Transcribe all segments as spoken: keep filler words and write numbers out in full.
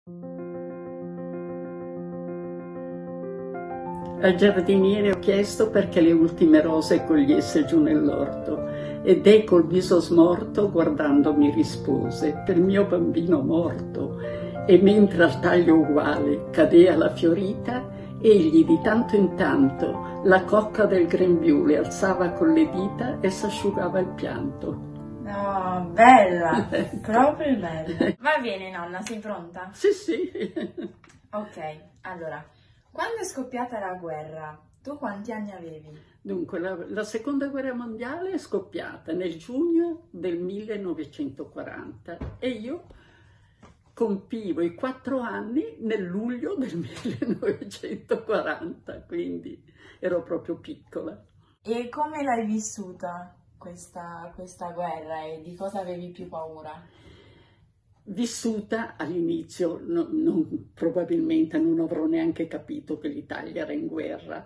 Al giardiniere ho chiesto perché le ultime rose cogliesse giù nell'orto ed ei col viso smorto guardandomi rispose: per mio bambino morto. E mentre al taglio uguale cadea la fiorita, egli di tanto in tanto la cocca del grembiule alzava con le dita e s'asciugava il pianto. No, bella, proprio bella. Va bene nonna, sei pronta? Sì, sì. Ok, allora, quando è scoppiata la guerra, tu quanti anni avevi? Dunque, la, la seconda guerra mondiale è scoppiata nel giugno del millenovecentoquaranta e io compivo i quattro anni nel luglio del millenovecentoquaranta, quindi ero proprio piccola. E come l'hai vissuta questa, questa guerra e di cosa avevi più paura? Vissuta all'inizio, no, non, probabilmente non avrò neanche capito che l'Italia era in guerra.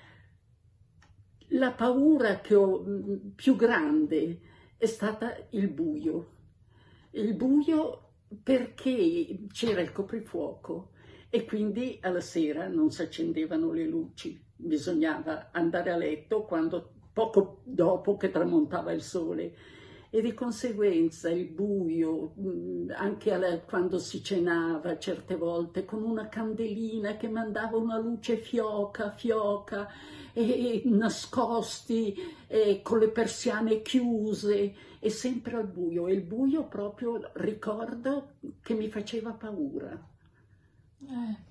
La paura che ho più grande è stata il buio. Il buio perché c'era il coprifuoco e quindi alla sera non si accendevano le luci. Bisognava andare a letto quando, poco dopo che tramontava il sole. E di conseguenza il buio, anche alla, quando si cenava certe volte, con una candelina che mandava una luce fioca, fioca, e, e nascosti, e con le persiane chiuse, e sempre al buio. E il buio proprio ricordo che mi faceva paura. Eh.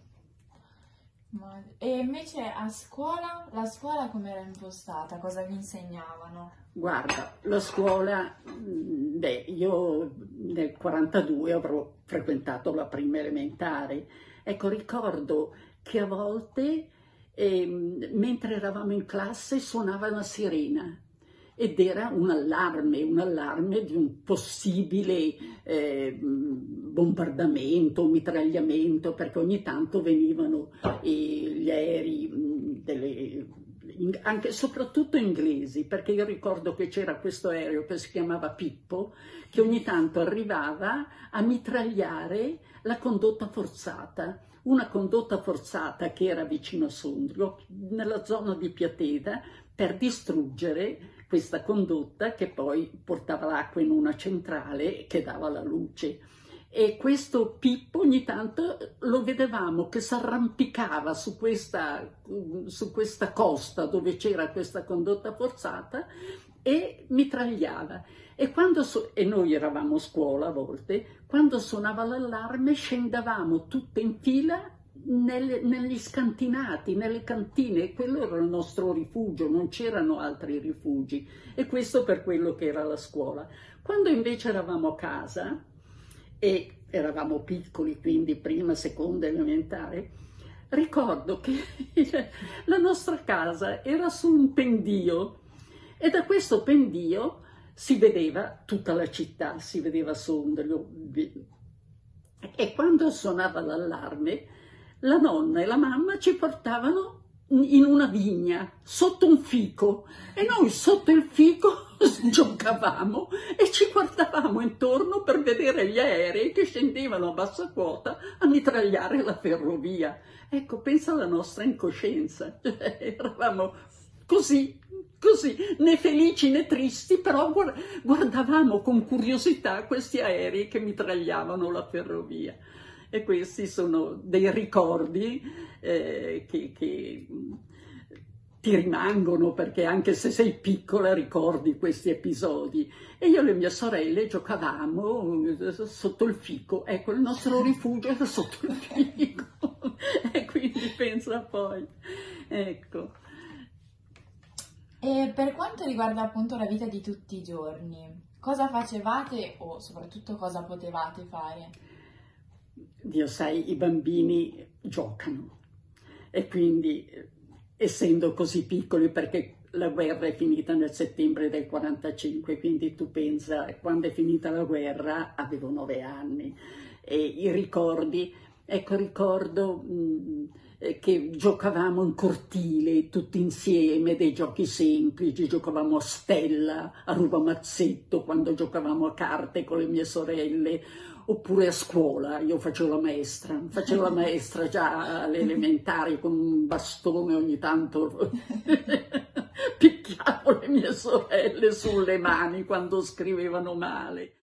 Ma- E invece a scuola, la scuola come era impostata? Cosa vi insegnavano? Guarda, la scuola, mh, beh, io nel quarantadue avrò frequentato la prima elementare. Ecco, ricordo che a volte, ehm, mentre eravamo in classe, suonava una sirena ed era un allarme, un allarme di un possibile eh, bombardamento, mitragliamento, perché ogni tanto venivano eh, gli aerei, mh, delle anche soprattutto inglesi, perché io ricordo che c'era questo aereo che si chiamava Pippo, che ogni tanto arrivava a mitragliare la condotta forzata, una condotta forzata che era vicino a Sondrio, nella zona di Piateda, per distruggere questa condotta che poi portava l'acqua in una centrale che dava la luce. E questo Pippo ogni tanto lo vedevamo che si arrampicava su questa, su questa costa dove c'era questa condotta forzata e mitragliava. E, quando so- e noi eravamo a scuola a volte, quando suonava l'allarme scendevamo tutte in fila nelle- negli scantinati, nelle cantine, quello era il nostro rifugio, non c'erano altri rifugi. E questo per quello che era la scuola. Quando invece eravamo a casa, e eravamo piccoli, quindi prima, seconda elementare, ricordo che la nostra casa era su un pendio e da questo pendio si vedeva tutta la città, si vedeva Sondrio. E quando suonava l'allarme, la nonna e la mamma ci portavano in una vigna, sotto un fico, e noi sotto il fico giocavamo e ci guardavamo intorno per vedere gli aerei che scendevano a bassa quota a mitragliare la ferrovia. Ecco, pensa alla nostra incoscienza. Eravamo così, così, né felici né tristi, però guardavamo con curiosità questi aerei che mitragliavano la ferrovia. E questi sono dei ricordi eh, che, che ti rimangono, perché anche se sei piccola ricordi questi episodi. E io e le mie sorelle giocavamo sotto il fico, ecco, il nostro rifugio era sotto il fico, e quindi pensa poi, ecco. E per quanto riguarda appunto la vita di tutti i giorni, cosa facevate o soprattutto cosa potevate fare? Dio, sai, i bambini giocano e quindi, essendo così piccoli, perché la guerra è finita nel settembre del quarantacinque, quindi tu pensa, quando è finita la guerra avevo nove anni, e i ricordi, ecco, ricordo mh, eh, che giocavamo in cortile tutti insieme, dei giochi semplici, giocavamo a stella, a rubamazzetto, quando giocavamo a carte con le mie sorelle, oppure a scuola. Io facevo la maestra, facevo la maestra già alle elementari con un bastone, ogni tanto picchiavo le mie sorelle sulle mani quando scrivevano male.